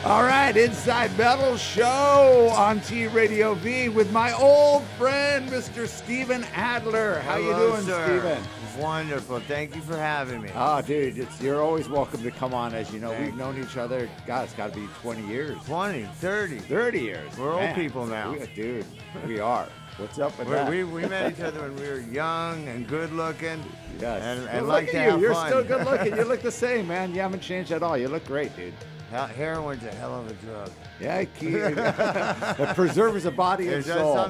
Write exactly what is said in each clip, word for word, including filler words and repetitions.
All right, Inside Metal Show on TradioV with my old friend, Mister Steven Adler. How Hello, you doing, sir. Steven? Wonderful. Thank you for having me. Oh, dude, it's, you're always welcome to come on. As you know, Thank we've known each other, God, it's got to be twenty years. twenty, thirty. thirty years. We're Man, old people now. We, dude, we are. What's up with We're, that? we we met each other when we were young and good looking. Yes. And, Well, and look like at to you. have You're fun. still good looking. You look the same, man. You haven't changed at all. You look great, dude. He- Heroin's a hell of a drug. Yeah, it, keep, it preserves the body and It does soul.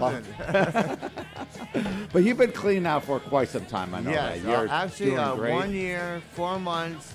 something. But you've been clean now for quite some time. I know Yes. that. You're uh, actually, doing uh, great. one year, four months,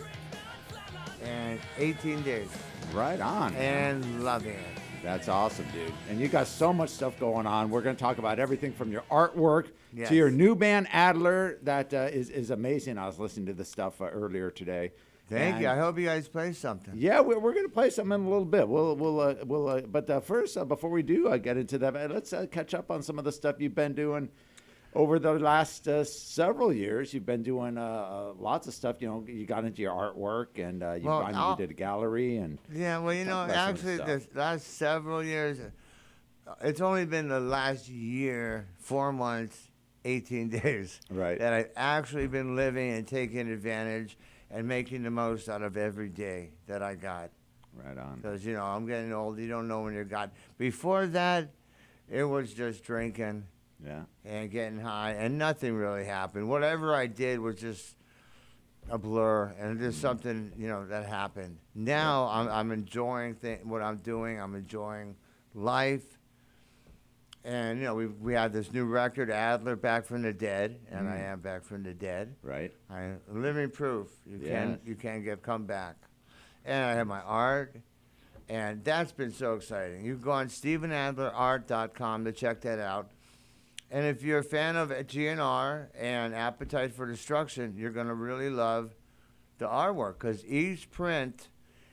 and eighteen days. Right on. man. And loving it. That's awesome, dude. And you got so much stuff going on. We're going to talk about everything from your artwork Yes. to your new band, Adler, that uh, is, is amazing. I was listening to the stuff uh, earlier today. Thank And you. I hope you guys play something. Yeah, we're, we're going to play something in a little bit. We'll, we'll, uh, we'll. Uh, but uh, first, uh, before we do uh, get into that, uh, let's uh, catch up on some of the stuff you've been doing over the last uh, several years. You've been doing uh, uh, lots of stuff. You know, you got into your artwork, and uh, you, Well, I mean, I'll- you did a gallery, and Yeah, well, you know, Talk about some actually, stuff. the last several years, uh, it's only been the last year, four months, eighteen days, Right. that I've actually been living and taking advantage and making the most out of every day that I got. right on. Because, you know, I'm getting old. You don't know when you're got. Before that, it was just drinking Yeah. and getting high, and nothing really happened. Whatever I did was just a blur, and just something, you know, that happened. Now I'm, I'm enjoying th- what I'm doing. I'm enjoying life. And, you know, we we had this new record, Adler, Back from the Dead, and I Mm. am back from the dead. Right. I'm living proof. You Yes. can you can get come back. And I have my art, and that's been so exciting. You can go on Steven Adler Art dot com to check that out. And if you're a fan of G N R and Appetite for Destruction, you're going to really love the artwork, because each print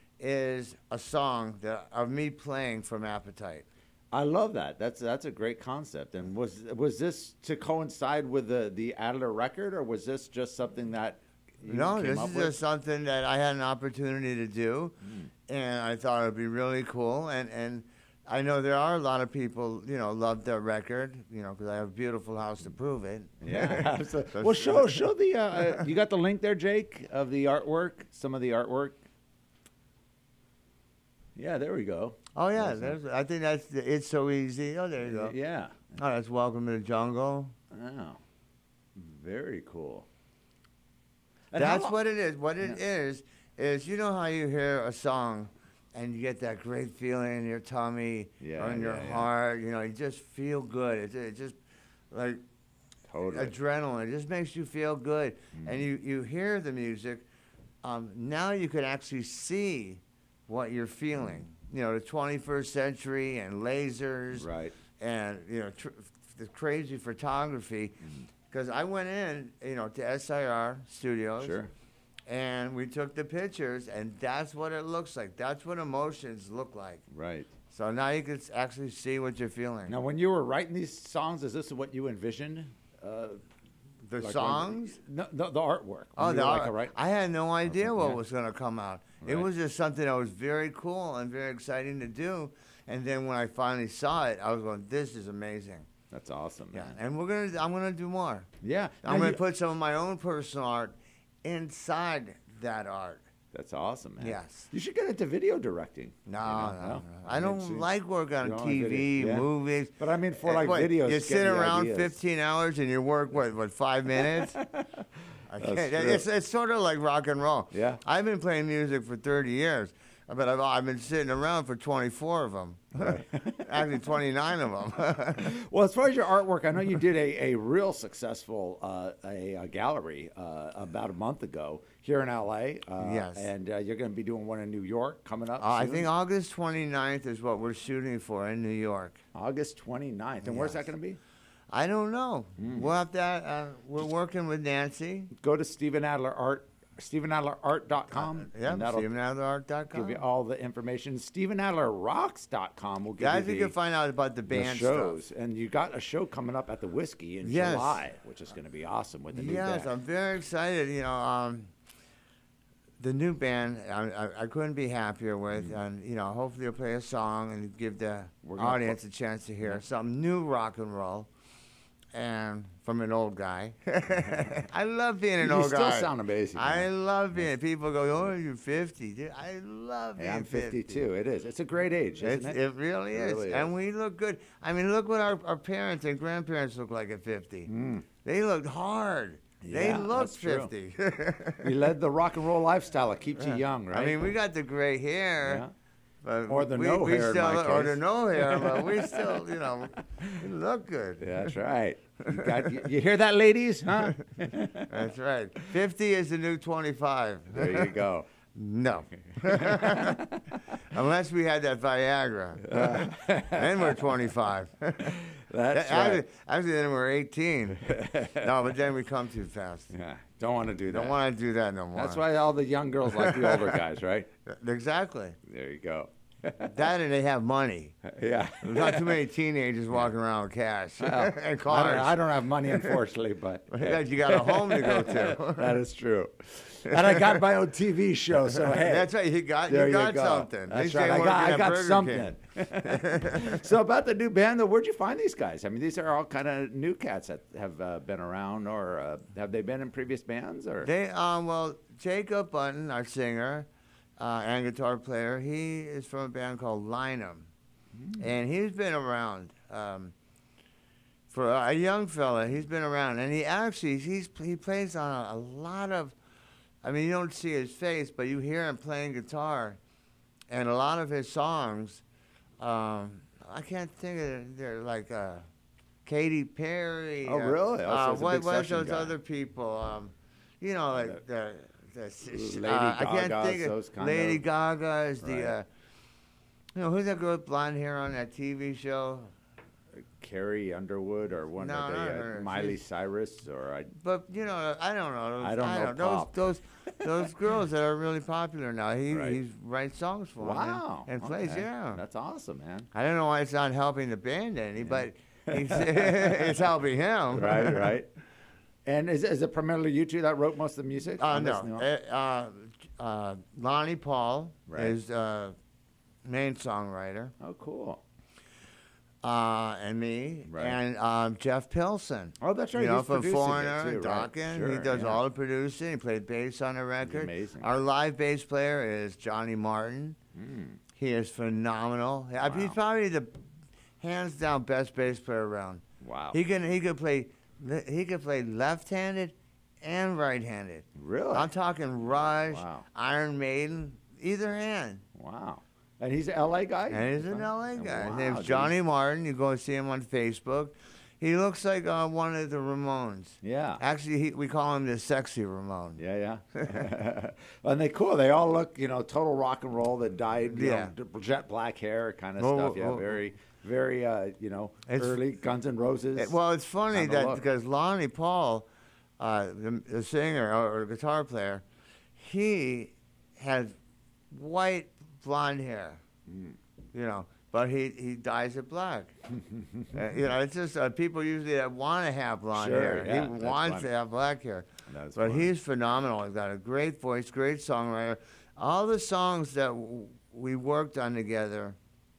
is a song that of me playing from Appetite. I love that. That's that's a great concept. And was was this to coincide with the, the Adler record, or was this just something that you No, came this up is with? just something that I had an opportunity to do, Mm. and I thought it would be really cool. And, and I know there are a lot of people, you know, love the record, you know, because I have a beautiful house to prove it. Yeah, absolutely. That's- Well, show show the. Uh, uh, you got the link there, Jake, of the artwork. Some of the artwork. Yeah, there we go. Oh yeah, Awesome. there's, I think that's the, it's so easy. Oh, there you go. Yeah. Oh, that's Welcome to the Jungle. Oh, very cool. And That's how- what it is. What it Yeah. is is you know how you hear a song and you get that great feeling in your tummy Yeah, or in your yeah, yeah. heart. You know, you just feel good. It's it just like Totally. adrenaline. It just makes you feel good. Mm-hmm. And you, you hear the music. Um, now you can actually see what you're feeling. You know, the twenty-first century and lasers Right. and, you know, tr- the crazy photography. Mm-hmm. Because I went in, you know, to S I R Studios. Sure. And we took the pictures, and that's what it looks like. That's what emotions look like. Right. So now you can s- actually see what you're feeling. Now, when you were writing these songs, is this what you envisioned? Uh, the like when- songs? no, no, the artwork. Oh, When you the were like art. a write- I had no idea what yeah. was going to come out. It Right. was just something that was very cool and very exciting to do. And then when I finally saw it, I was going, "This is amazing." That's awesome, Yeah, man. and we're gonna. I'm gonna do more. Yeah. I'm Now gonna you- put some of my own personal art inside that art. That's awesome, man. Yes. You should get into video directing. No, you know? no, no. I mean, don't see- like work on you don't like T V, video, yeah. movies. But I mean, for Uh, like what, videos, you get sit the around ideas. fifteen hours and you work what, what five minutes? I That's can't. true. It's it's sort of like rock and roll. Yeah. I've been playing music for thirty years, but I've I've been sitting around for twenty-four of them. Right. Actually, twenty-nine of them. Well, as far as your artwork, I know you did a, a real successful uh, a, a gallery uh, about a month ago here in L A. Uh, Yes. And uh, you're going to be doing one in New York coming up Uh, I soon? think August twenty-ninth is what we're shooting for in New York. August twenty-ninth. And where's that Yes. going to be? I don't know. Hmm. We'll have to. Uh, we're working with Nancy. Go to Steven Adler Art, Steven Adler Art dot com. Yeah, and that'll Steven Adler Art dot com. give you all the information. Steven Adler Rocks dot com will give Guys, you you the, can find out about the the band shows. stuff. And you got a show coming up at the Whiskey in Yes. July, which is going to be awesome with the new Yes, band. I'm very excited. You know, um, the new band, I, I, I couldn't be happier with, mm-hmm. and you know, hopefully, we'll play a song and give the audience pl- a chance to hear yeah. some new rock and roll. And from an old guy. I love being an you old guy. You still sound amazing. I man. love being. People go, "Oh, you're fifty." Dude, I love being hey, I'm fifty. fifty-two. It is. It's a great age, isn't it's, it? It really it is. Really and is. we look good. I mean, look what our, our parents and grandparents look like at fifty. Mm. They looked hard. Yeah, they looked that's fifty. We led the rock and roll lifestyle. It keeps yeah. you young, right? I mean, we got the gray hair. Yeah. But or the we, no we hair, still, in my or case. the no hair, but we still, you know, we look good. Yeah, that's right. You, got, you, you hear that, ladies? Huh? That's right. Fifty is the new twenty-five. There you go. No. Unless we had that Viagra, uh, then we're twenty-five. That's actually, right. Actually, then we're eighteen. No, but then we come too fast. Yeah, don't want to do that. Don't want to do that no more. That's why all the young girls like the older guys, right? Exactly. There you go. That and they have money. Yeah. There's not too many teenagers walking around with cash well, and cars. I don't, I don't have money, unfortunately, but yeah. You got a home to go to. That is true. And I got my own T V show, so hey. That's right. You got there you got you go. something. That's right. I got, I got something. So about the new band, though, where'd you find these guys? I mean, these are all kind of new cats that have uh, been around, or uh, have they been in previous bands? Or they um well, Jacob Button, our singer uh, and guitar player, he is from a band called Lineham, mm. and he's been around. Um, for a young fella, he's been around, and he actually he's he plays on a, a lot of. I mean, you don't see his face, but you hear him playing guitar, and a lot of his songs. Um, I can't think of it. They're like uh, Katy Perry. Oh, really? Oh, so uh, it's a what big what's session those guy. other people? Um, you know, like the, the, Lady uh, I can't Gaga, think of those kind Lady of, Gaga is right. the. Uh, you know, who's that girl with blonde hair on that T V show? Carrie Underwood or one No, of the not uh, her. Miley She's- Cyrus or I. But you know, I don't know. Those, I don't know those pop. those those girls that are really popular now. He Right. he writes songs for them. Wow. And, and plays. okay. Yeah. That's awesome, man. I don't know why it's not helping the band any, but he's, it's helping him. Right, right. And is, is it primarily you two that wrote most of the music? Uh, on this no. new- Uh, uh, uh, Lonnie Paul Right. is uh, main songwriter, Oh, cool. uh, and me, Right. and um, Jeff Pilson. Oh, that's right. You know, He's from producing it, Foreigner too, and right. Dawkins. Sure, he does yeah. all the producing. He played bass on the record. amazing. Our live bass player is Johnny Martin. Mm. He is phenomenal. I- He's Wow. probably the hands down best bass player around. Wow. He can he could play he could play left-handed and right-handed. Really? I'm talking Rush, Wow. Iron Maiden, either hand. Wow. And he's an L A guy? And he's an L A guy. His Wow, name's dude. Johnny Martin. You go see him on Facebook. He looks like uh, one of the Ramones. Yeah. Actually, he, we call him the sexy Ramone. Yeah, yeah. And they cool. They all look, you know, total rock and roll that dyed, you Yeah. know, jet black hair kind of Oh, stuff. Yeah, oh, very, very, uh, you know, It's- early Guns N' Roses. It- well, it's funny kinda that look. because Lonnie Paul, uh, the, the singer or, or guitar player, he had white blonde hair, Mm. you know, but he, he dyes it black. uh, you know, it's just uh, people usually that want to have blonde Sure, hair. yeah, he that's wants funny. to have black hair. That's But funny. he's phenomenal. He's got a great voice, great songwriter. All the songs that w- we worked on together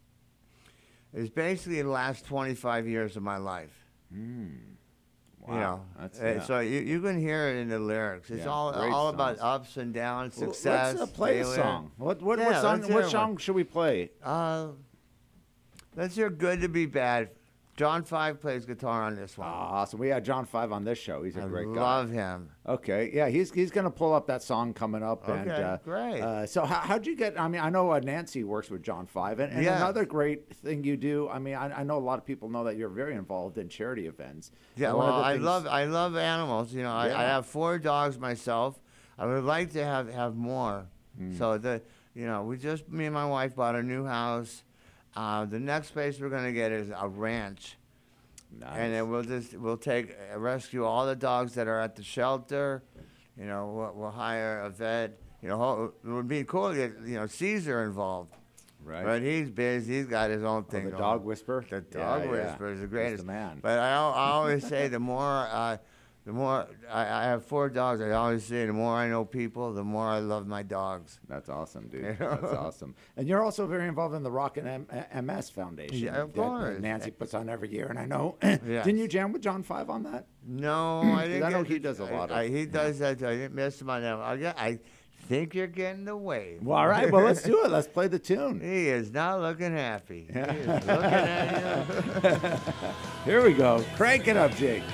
is basically the last twenty-five years of my life. Mm. Wow. You know, That's, Uh, yeah. so you, you can hear it in the lyrics. It's Yeah, all great all about songs. ups and downs, Well, success. Let's uh, play a failure. song. What, what, Yeah, what song, let's hear what one. song should we play? Uh, let's hear "Good to Be Bad." John Five plays guitar on this one. Awesome. We had John Five on this show. He's a I great guy. love him. Okay, yeah, he's he's gonna pull up that song coming up. and, Okay, uh, great. Uh, so how, how'd you get? I mean, I know uh, Nancy works with John Five, and, and Yeah. another great thing you do. I mean, I, I know a lot of people know that you're very involved in charity events. Yeah, And one well, of the I things- love I love animals. You know, I, Yeah. I have four dogs myself. I would like to have have more. Mm. So the you know we just me and my wife bought a new house. Uh, the next place we're gonna get is a ranch. Nice. And then we'll just we'll take uh, rescue all the dogs that are at the shelter. You know, we'll, we'll hire a vet. You know, ho- it would be cool to get you know Caesar involved, right. but he's busy. He's got his own Oh, thing. the going. dog whisperer. The Yeah, dog yeah. whisperer is the He's greatest. the man. But I, al- I always say the more uh, the more I, I have four dogs. I always say the more I know people, the more I love my dogs. That's awesome, dude. You know? That's awesome. And you're also very involved in the Rock and M- M S Foundation. Yeah, of that, course. that Nancy puts on every year, and I know. Yes. Didn't you jam with John Five on that? No, I didn't. I know get he to- does a lot I, of- I, he does that. I didn't miss him on that. I, got, I think you're getting the wave. Well, all right. Well, let's do it. Let's play the tune. He is not looking happy. He is looking at you. Here we go. Crank it up, Jake.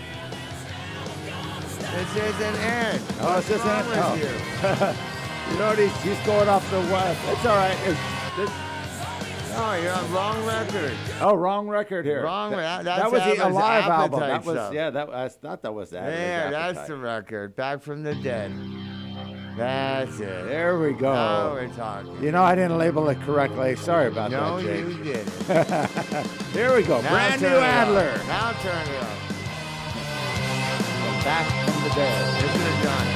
This isn't it. Oh, What's this isn't wrong it? with Oh. you? You know what? He's, he's going off the west. It's all right. It's, this, Oh, you're on wrong record. oh, wrong record here. Wrong. That, That, that was the Abba's Alive album. That Appetite was stuff. yeah. That I thought that was Adler's There, that's Appetite. the record. Back from the dead. That's it. There we go. Now we're talking. You know, I didn't label it correctly. Sorry about No, that, Jake. you didn't. Here we go. Now Brand new turn it up. Adler. Now turn it up. Back from the dead. This is done.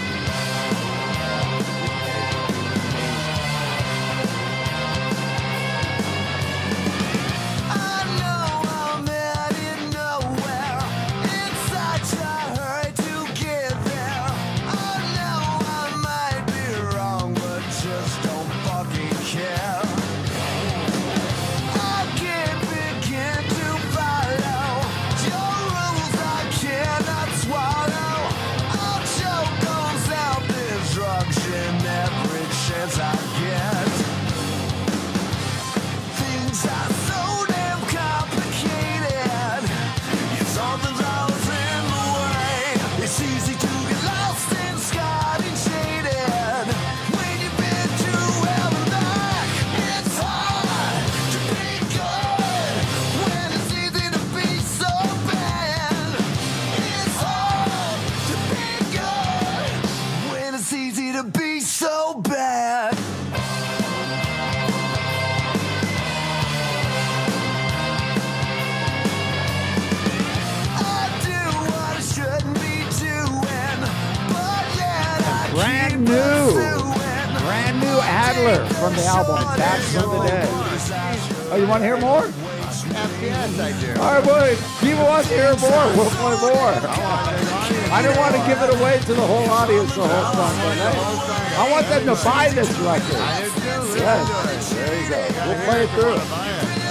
Brand new. Brand new Adler from the album Back from the Dead. Oh, you want to hear more? Yes, I do. All right, boy. People want to hear more. We'll play more. I didn't want to give it away to the whole audience the whole song, but hey, I want them to buy this record. I do too. Yes. There you go. We'll play it through.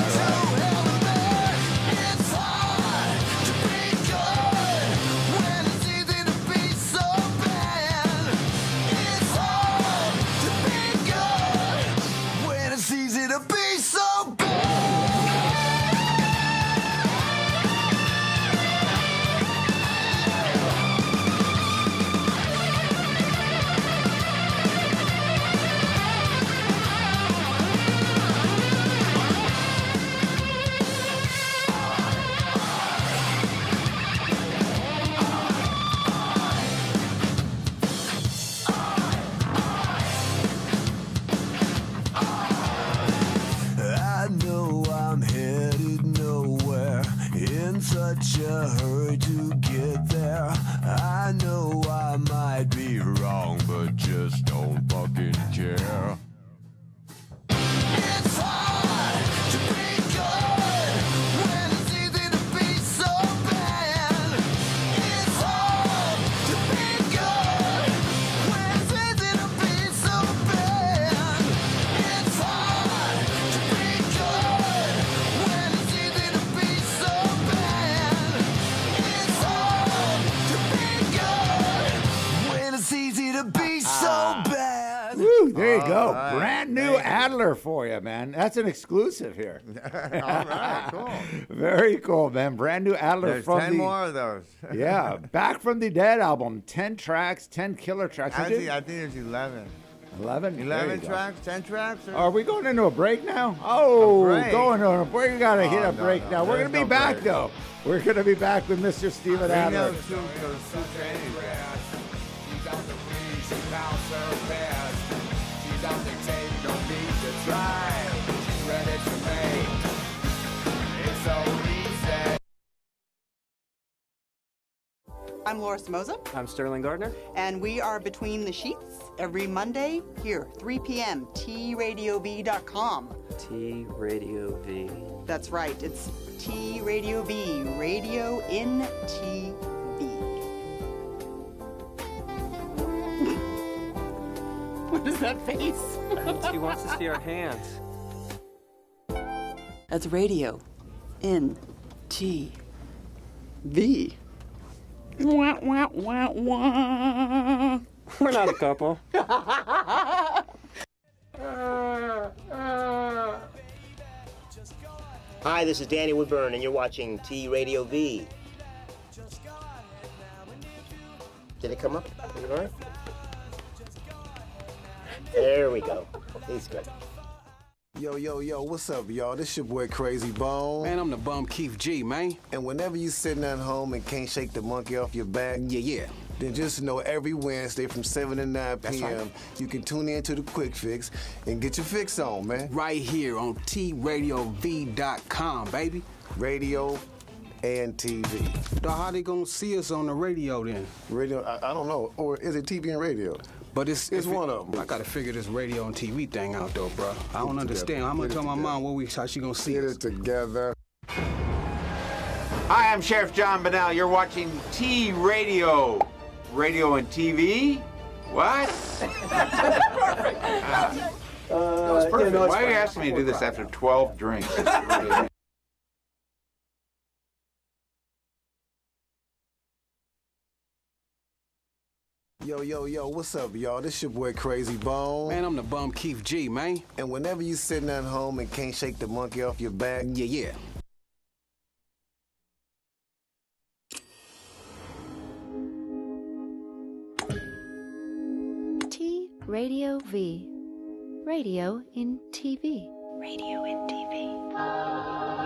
Such a hurry to get there. I know I might be wrong, but just don't fucking care. It's hard to be good when it's easy to be so bad. It's hard to be good when it's easy to be so bad. It's hard to be good when it's easy to be so bad. It's hard to be good when it's easy to be so bad. Woo, there you go. right. Brand new Adler for you, man. That's an exclusive here. All right, cool. Very cool, man. Brand new Adler There's from ten the more of those. yeah, Back from the Dead album. Ten tracks, ten killer tracks. You Actually, did I think there's eleven. eleven. There eleven you go. tracks, ten tracks? Or? Are we going into a break now? Oh, A break? going on a break. We got to Oh, hit a no, break no, now. We're there's going to be no back, break. though. We're going to be back with Mister Steven Bring Adler. those two, those two trainings back. She's on the free, she bounce her best. She's on the tape, no need to try. She's ready to make. It's so easy. I'm Laura Samoza, I'm Sterling Gardner. and we are Between the Sheets every Monday here, three p.m., T radio V dot com. T Radio V. That's right, it's T Radio V, radio in T V. What is that face? She wants to see our hands. That's radio. N T V. Wah, wah, wah, wah. We're not a couple. Hi, this is Danny Woodburn, and you're watching T Radio V. Did it come up? You all right? There we go. He's good. Yo, yo, yo, what's up, y'all? This your boy Crazy Bone. Man, I'm the bum Keith G, man. And whenever you sitting at home and can't shake the monkey off your back, Yeah, yeah. then just know every Wednesday from seven to nine That's p m right. you can tune in to the Quick Fix and get your fix on, man. Right here on T Radio V dot com, baby. Radio and T V. Now, how they gonna see us on the radio then? Radio, I, I don't know. Or is it T V and radio? But it's It's if it- one of 'em. I gotta figure this radio and T V thing out though, bro. I don't it understand. together. I'm gonna Get it tell my together. mom what we how she gonna see Get us. it together. Hi, I'm Sheriff John Bonnell. You're watching T Radio. Radio and T V? What? Perfect. Uh, Uh, perfect. Why are you asking me to do this after twelve drinks? Yo, yo, yo, what's up, y'all? This your boy Crazy Bone. Man, I'm the bum Keith G, man. And whenever you sitting at home and can't shake the monkey off your back, Yeah, yeah. T Radio V. Radio in T V. Radio in T V.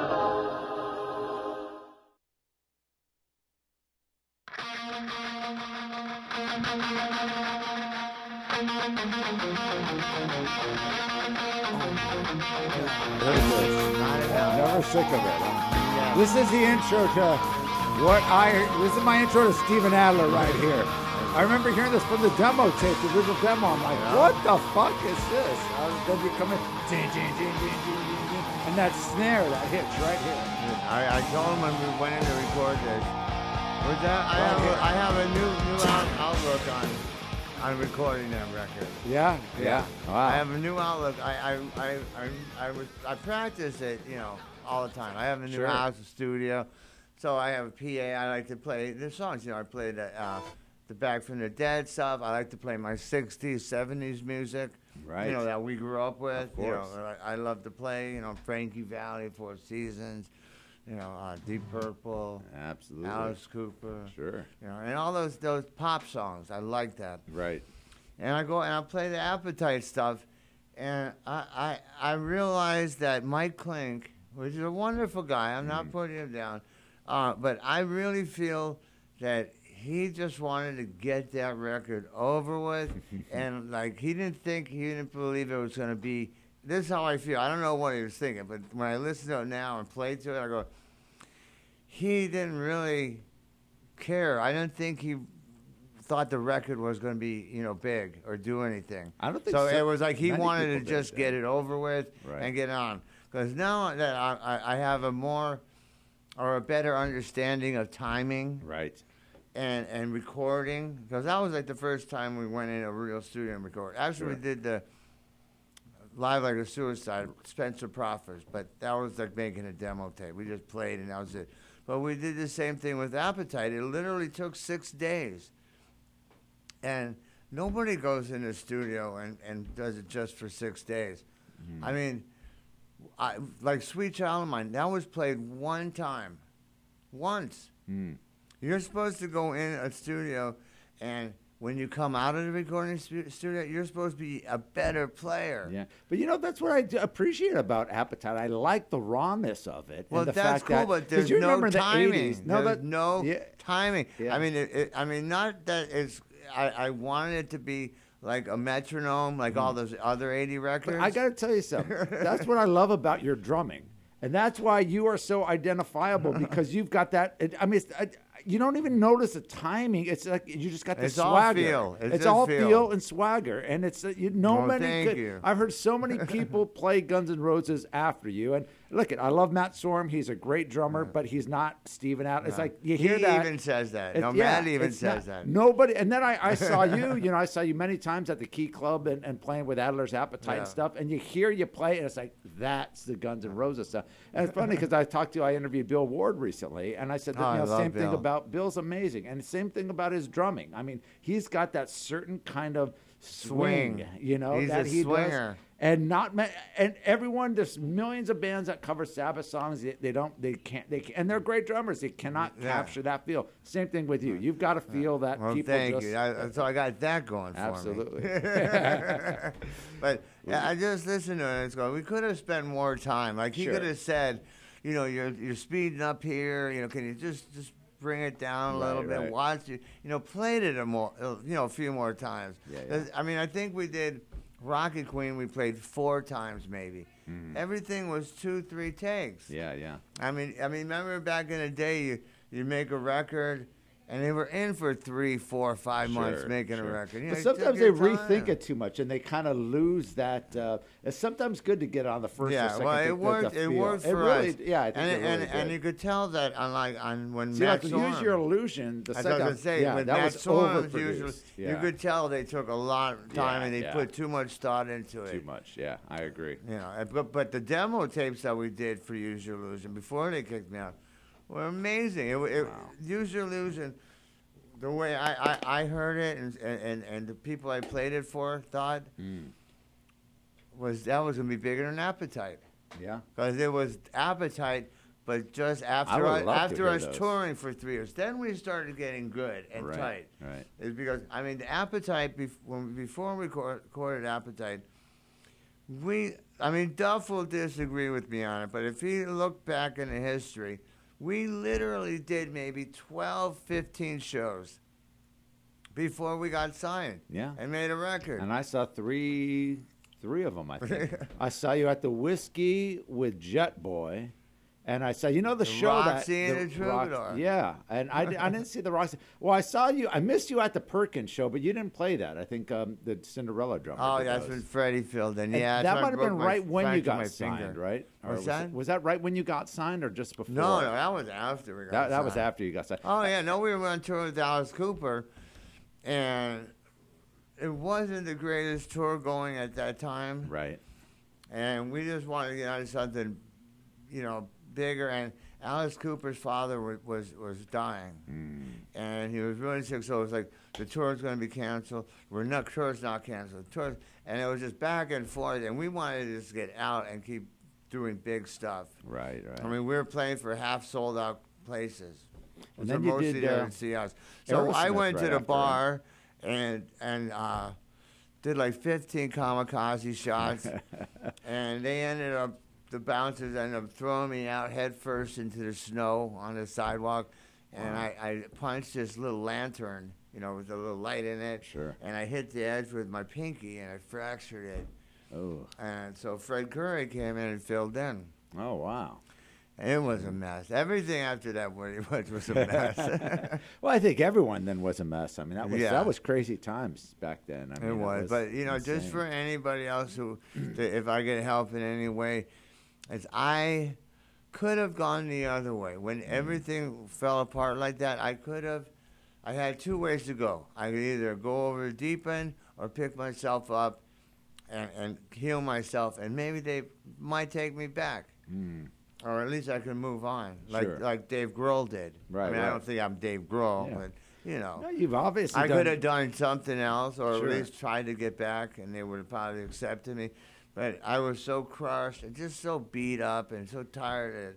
Never sick of it. Huh? This is the intro to what I. This is my intro to Steven Adler right here. I remember hearing this from the demo tape, the original demo. I'm like, what the fuck is this? Uh, then you come in, ding, ding, ding, ding, ding, ding, ding, and that snare that hits right here. I, I told him when we went in to record this. With that, I have a, I have a new new out, outlook on on recording that record. Yeah, yeah. Wow. I have a new outlook. I I, I, I, I was I practice it, you know, all the time. I have a new Sure. house, a studio, so I have a P A. I like to play the songs. You know, I play the uh, the Back from the Dead stuff. I like to play my sixties, seventies music. Right. You know, that we grew up with. Of You know, course. I, I love to play. You know, Frankie Valli, Four Seasons. You know, uh, Deep Purple. Absolutely. Alice Cooper. Sure. You know, and all those those pop songs. I like that. Right. And I go and I play the Appetite stuff, and I I, I realized that Mike Klink, which is a wonderful guy, I'm not putting him down, uh, but I really feel that he just wanted to get that record over with, and like he didn't think, he didn't believe it was going to be. This is how I feel. I don't know what he was thinking, but when I listen to it now and play to it, I go, he didn't really care. I don't think he thought the record was going to be, you know, big or do anything. I don't think so. so. It was like he Many wanted to people did, just get yeah. it over with Right. and get on. Because now that I, I, I have a more or a better understanding of timing Right. and, and recording, because that was like the first time we went in a real studio and recorded. Actually, Sure. we did the Live Like a Suicide, Spencer Proffers, but that was like making a demo tape. We just played and that was it. But we did the same thing with Appetite. It literally took six days. And nobody goes in the studio and, and does it just for six days. Mm-hmm. I mean, I, like Sweet Child of Mine, that was played one time. Once. Mm. You're supposed to go in a studio, and when you come out of the recording stu- studio, you're supposed to be a better player. Yeah, but you know that's what I d- appreciate about Appetite. I like the rawness of it. Well, and the that's fact cool, that, but 'cause there's you no remember the timing. eighties. No, there's that, no yeah, timing. Yeah. I mean, it, it, I mean, not that it's. I, I wanted it to be like a metronome, like all those other eighty records. But I got to tell you something. That's what I love about your drumming, and that's why you are so identifiable because you've got that. It, I mean, it's, I, you don't even notice the timing. It's like you just got the It's all swagger. feel. It's It's, just all feel. feel and swagger, and it's uh, you know Well, many. thank good, you. I've heard so many people play Guns N' Roses after you, and look, at I love Matt Sorum. He's a great drummer, but he's not Steven Adler. It's No. like you hear he that. even says that. It- No, yeah, Matt even it's says not- that. Nobody. And then I, I saw you. You know, I saw you many times at the Key Club and, and playing with Adler's Appetite Yeah. and stuff. And you hear you play, and it's like that's the Guns N' Roses stuff. And it's funny because I talked to, I interviewed Bill Ward recently, and I said, that, Oh, you I know, love same thing Bill. about Bill's amazing, and the same thing about his drumming. I mean, he's got that certain kind of swing, Swing. you know, He's that a he swinger. does. And not ma- and everyone. There's millions of bands that cover Sabbath songs. They, they don't. They can't. They can, and they're great drummers. They cannot Yeah. capture that feel. Same thing with you. You've got to feel that Well, people thank just. you. I, so I got that going for Absolutely. me. But yeah, I just listened to it and it's going, we could have spent more time. Like he Sure. could have said, you know, you're you're speeding up here. You know, can you just just bring it down a Right, little bit? right. Watch it. You know, played it a more, uh, you know, a few more times. Yeah, yeah. There's- I mean, I think we did Rocket Queen. We played four times maybe. Everything was two, three takes. Mm-hmm. Yeah, yeah. I mean, I mean, remember back in the day, you you make a record, and they were in for three, four, five months Sure, making sure. a record. You But know, it sometimes took they your rethink time. it too much, and they kind of lose that. Uh, it's sometimes good to get on the first or Yeah, second well, take, it the- worked. the It feel. worked It for really, us. Yeah, I think and it really and, did. and you could tell that on like on when See, Matt like, Sorum- Use Your Illusion. The I was second, gonna say, yeah, with that Matt was Sorum's overproduced. usually, Yeah. you could tell they took a lot of time Yeah, and they yeah. put too much thought into it. Too much. Yeah, I agree. You know, and- but but the demo tapes that we did for Use Your Illusion before they kicked me out were amazing. It, it, Use Your Illusion, the way I, I, I heard it and, and and the people I played it for thought Mm. was that was gonna be bigger than Appetite. Yeah. Because it was Appetite, but just I after would I, love to after hear us those. touring for three years, then we started getting good and Right, tight. right. Is because I mean the Appetite bef- when before we record- recorded Appetite, we I mean Duff will disagree with me on it, but if he looked back in the history, we literally did maybe twelve, fifteen shows before we got signed. Yeah. and made a record. And I saw three, three of them. I think I saw you at the Whiskey with Jet Boy, and I saw you know the, The show Roxy that and the Rox- Troubadour. yeah, and I, I didn't see the Roxy. Well, I saw you. I missed you at the Perkins show, but you didn't play that. I think um, the Cinderella drummer. Oh, did that's those. when Freddie filled in. And Yeah, that's that when I might have broke been my- right when you fractured my got signed, finger. right? Or What's was that? It, was that right when you got signed, or just before? No, no, that was after we got That, that was signed. after you got signed. Oh yeah, no, we were on tour with Dallas Cooper, and it wasn't the greatest tour going at that time. Right. And we just wanted to get on something, you know, bigger. And Alice Cooper's father was was, was dying, and he was really sick. So it was like the tour's going to be canceled. We're not tour's not canceled. Tour, and it was just back and forth. And we wanted to just get out and keep doing big stuff. Right, right. I mean, we were playing for half sold out places. And so then you mostly did, there uh, to see us. So I Aerosmith went right to the after, bar and and uh, did like fifteen kamikaze shots, and they ended up the bouncers ended up throwing me out head first into the snow on the sidewalk, and I, I punched this little lantern, you know, with a little light in it. Sure. And I hit the edge with my pinky, and I fractured it. Oh. And so Fred Curry came in and filled in. Oh wow. It was a mess. Everything after that pretty much was a mess. Well, I think everyone then was a mess. I mean, that was Yeah. that was crazy times back then. I mean, it was, but you know, just insane. for anybody else who, that if I could help in any way, it's I could have gone the other way. When everything fell apart like that, I could have. I had two ways to go. I could either go over the deep end or pick myself up, and and heal myself, and maybe they might take me back. Mm. Or at least I can move on, like Sure. like Dave Grohl did. Right, I mean, I right. don't think I'm Dave Grohl, Yeah. but you know, No, you've obviously I done- could have done something else, or Sure. at least tried to get back, and they would have probably accepted me. But I was so crushed and just so beat up and so tired that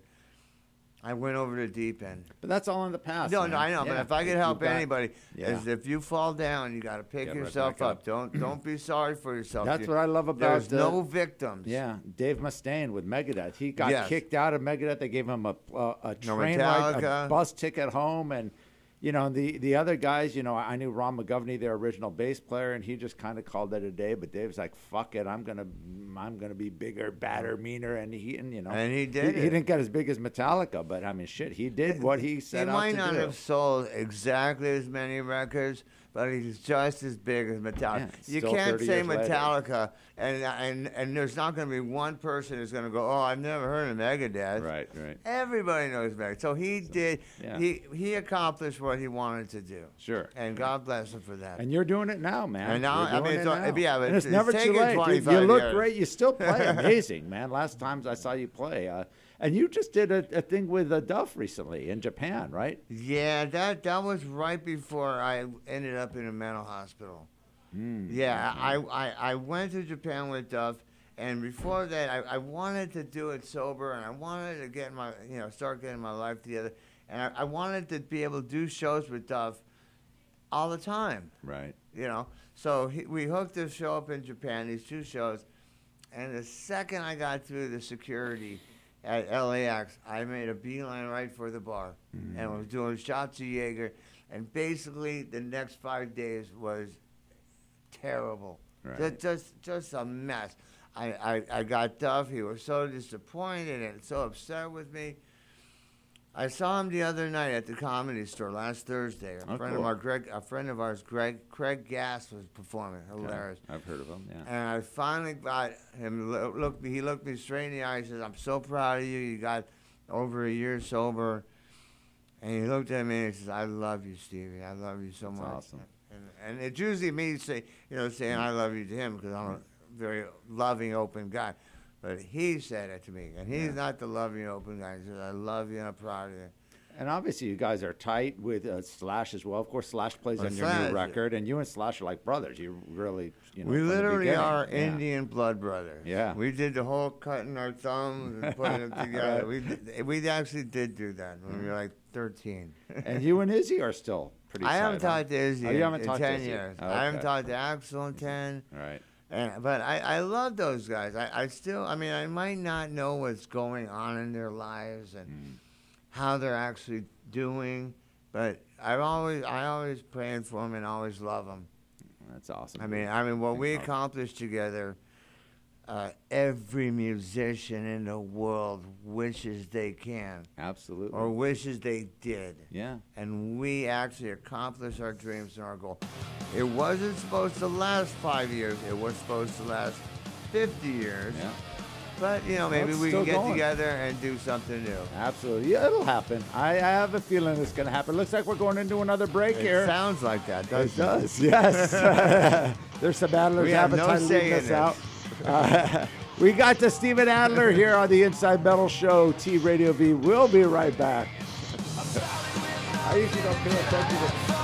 I went over the deep end. But that's all in the past. No, man. no, I know. But Yeah. if I could You've help got- anybody, Yeah. is if you fall down, you got to pick Get right yourself back up. up. Don't don't be sorry for yourself. That's You- what I love about There's the- no victims. Yeah, Dave Mustaine with Megadeth. He got Yes. kicked out of Megadeth. They gave him a a, a No, train ride, a Metallica. bus ticket home, and you know, the, the other guys, you know, I knew Ron McGovney, their original bass player, and he just kind of called it a day. But Dave's like, "Fuck it, I'm gonna, I'm gonna be bigger, badder, meaner," and he, and you know, And he did He, it. he didn't get as big as Metallica, but I mean, shit, he did what he set He out might to not do. have sold exactly as many records, but he's just as big as Metallica. Yeah, you still can't thirty say years later. Metallica, and and and there's not going to be one person who's going to go, "Oh, I've never heard of Megadeth." Right, right. Everybody knows Megadeth. So he did. yeah. He he accomplished what he wanted to do. Sure. And God bless him for that. And you're doing it now, man. And now- You're I mean, doing it's it all- now. yeah, but and it's, it's never too taken late. dude. You twenty-five look years. great. You still play amazing, man. Last times I saw you play, uh, and you just did a, a thing with uh, Duff recently in Japan, right? Yeah, that that was right before I ended up in a mental hospital. Mm, Yeah, I, I, I went to Japan with Duff, and before that, I, I wanted to do it sober, and I wanted to get my, you know, start getting my life together, and I, I wanted to be able to do shows with Duff all the time. Right. You know, so he, we hooked this show up in Japan, these two shows, and the second I got through the security at L A X, I made a beeline right for the bar, Mm. and was doing shots of Jaeger, and basically the next five days was terrible. Right. Just, just, just a mess. I, I, I got Duff. He was so disappointed and so upset with me. I saw him the other night at the Comedy Store last Thursday. A Oh, friend cool. of our Greg, a friend of ours, Greg, Craig Gass, was performing. Hilarious. I've heard of him. Yeah. And I finally got him. Look, look, he looked me straight in the eye. He says, "I'm so proud of you. You got over a year sober." And he looked at me and he says, "I love you, Stevie. I love you so That's much." awesome. And, and it's usually me say, you know, saying I love you to him because I'm a very loving, open guy. But he said it to me, and he's Yeah. not the loving, open guy. He says, "I love you and I'm proud of you." And obviously, you guys are tight with uh, Slash as well. Of course, Slash plays Well, on your Slash- new record, and you and Slash are like brothers. You really, you know, We from the literally beginning. are Yeah. Indian blood brothers. Yeah. We did the whole cutting our thumbs and putting them together. We did, we actually did do that when we were like thirteen. And you and Izzy are still pretty. I haven't tight, huh? talked to Izzy Oh, in, you haven't in talked to ten Izzy? years. Oh, I haven't okay. talked to Axel in ten. Right. And, but I, I love those guys. I, I still, I mean, I might not know what's going on in their lives and Mm. how they're actually doing, but I always, I always praying for them and always love them. That's awesome. I mean, I mean, what we Awesome. accomplished together, uh, every musician in the world wishes they can, Absolutely. or wishes they did. Yeah. And we actually accomplished our dreams and our goal. It wasn't supposed to last five years. It was supposed to last fifty years. Yeah. But, you know, maybe it's we still can get going. together and do something new. Absolutely. Yeah, it'll happen. I, I have a feeling it's going to happen. Looks like we're going into another break It here. sounds like that, It doesn't it? does, yes. There's some Adler's We have no appetite say leading in us this. out. Uh, we got the Steven Adler here on the Inside Metal Show, T Radio V. We'll be right back. I usually don't pay attention to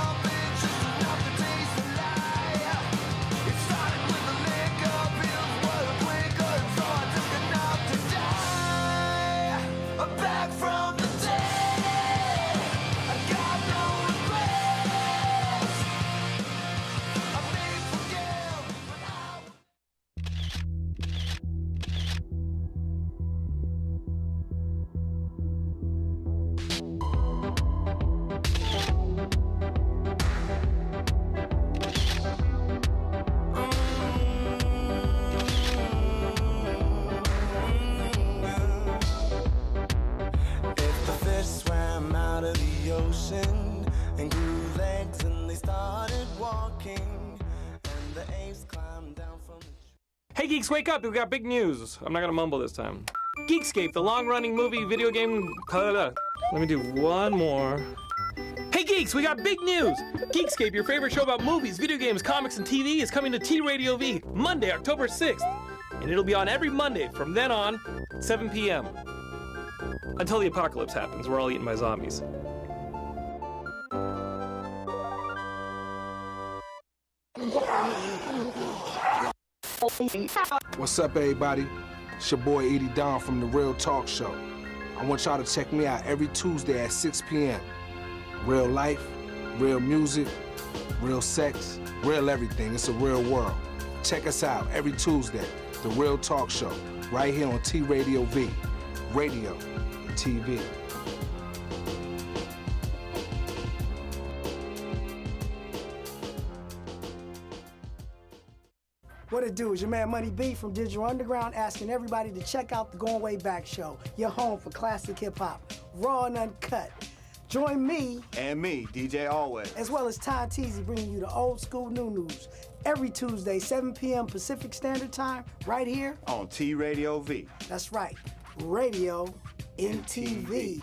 If the fish swam out of the ocean and grew legs and they started walking, and the apes climbed down from the Hey geeks, wake up! We've got big news. I'm not gonna mumble this time. Geekscape, the long-running movie video game. Let me do one more. Hey geeks, we got big news! Geekscape, your favorite show about movies, video games, comics, and T V, is coming to T Radio V Monday, October sixth, and it'll be on every Monday from then on, seven p m Until the apocalypse happens, we're all eaten by zombies. What's up, everybody? It's your boy Edie Don from The Real Talk Show. I want y'all to check me out every Tuesday at six p m Real life, real music, real sex, real everything. It's a real world. Check us out every Tuesday, The Real Talk Show, right here on T Radio V, radio and T V. What it do is your man Money B from Digital Underground asking everybody to check out the Going Way Back show, your home for classic hip-hop, raw and uncut. Join me, and me, D J Always, as well as Ty Teasy bringing you the old school new news every Tuesday, seven p.m. Pacific Standard Time, right here on T Radio V. That's right, radio in T V.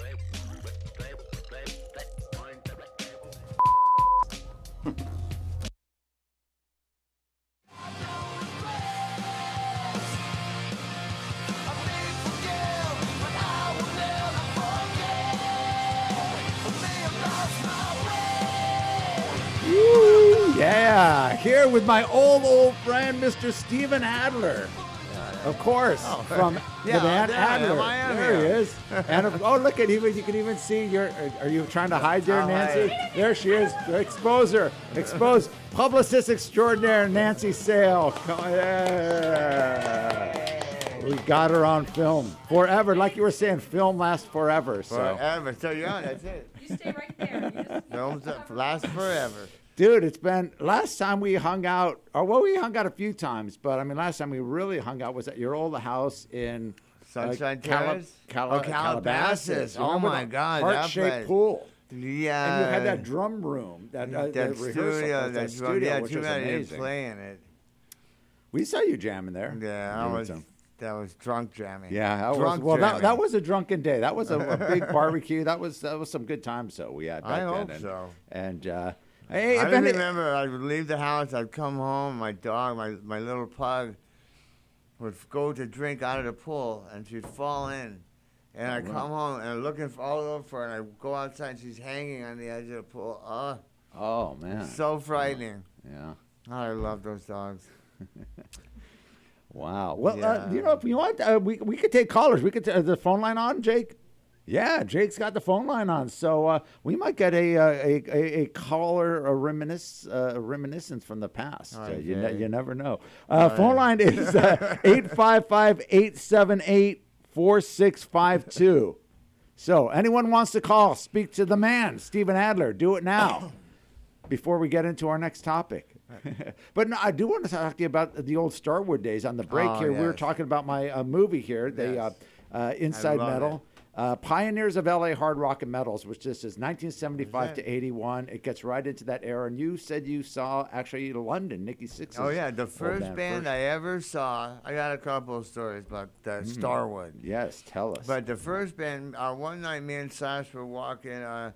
Yeah, here with my old, old friend, Mister Steven Adler. Of course, Oh, from yeah, the band there, Adler. I am there here. he is. And of, oh, look at even you can even see your. Are you trying to hide there, I'll Nancy? hide. There she is. Expose her. Expose publicist extraordinaire Nancy Sale. Come on, yeah. We got her on film forever, like you were saying. Film lasts forever. So. Forever. So you're on. That's it. You stay right there. You just... Films that last forever. Dude, it's been last time we hung out, or well, we hung out a few times, but I mean, last time we really hung out was at your old house in Sunshine uh, Cala- Terrace? Cala- Oh, Calabasas. You Oh, remember my the God, that heart-shaped place. pool. Yeah. And you had that drum room, that, uh, that the rehearsal, studio, that, that studio, yeah, which too was bad I didn't amazing. play in it. We saw you jamming there. Yeah, I Doing was. some- That was drunk jamming. Yeah, that was, drunk well, that, jamming. that was a drunken day. That was a, a big barbecue. That was that was some good times. So we had back I then. hope and, so. And uh, hey, I if any- remember I would leave the house, I'd come home, my dog, my, my little pug, would go to drink out of the pool, and she'd fall in. And I'd Oh, come home, and I'm looking for, all over for her, and I'd go outside, and she's hanging on the edge of the pool. Oh, oh man, so frightening. Yeah. Oh, I love those dogs. Wow. Well, Yeah. uh, you know, if you want, uh, we we could take callers. We could t- uh, the phone line on, Jake. Yeah, Jake's got the phone line on, so uh, we might get a uh, a, a a caller a reminisce uh, a reminiscence from the past. Uh, you ne- Okay. you never know. Uh, phone line is uh, eight five five eight seven eight four six five two. So anyone wants to call, speak to the man, Steven Adler. Do it now. Before we get into our next topic. But no, I do want to talk to you about the old Starwood days. On the break Oh, here, we were yes. talking about my uh, movie here, the Yes. uh, uh, Inside love Metal. Uh, Pioneers of L A Hard Rock and Metals, which this is nineteen seventy-five Is to that- eighty-one. It gets right into that era. And you said you saw actually London, Nikki Sixx's Oh, yeah, the old first band, band first- I ever saw, I got a couple of stories about uh, Mm. Starwood. Yes, tell us. But the first band, uh, one night me and Slash were walking uh,